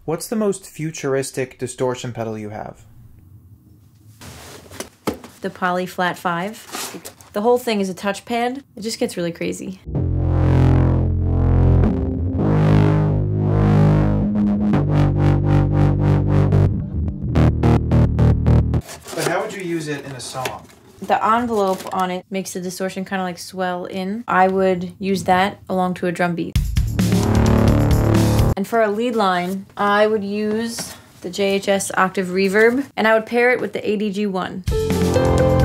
What's the most futuristic distortion pedal you have? The Poly Flat 5. The whole thing is a touchpad. It just gets really crazy. But how would you use it in a song? The envelope on it makes the distortion kind of like swell in. I would use that along to a drum beat. And for a lead line, I would use the JHS Octave Reverb, and I would pair it with the ADG-1.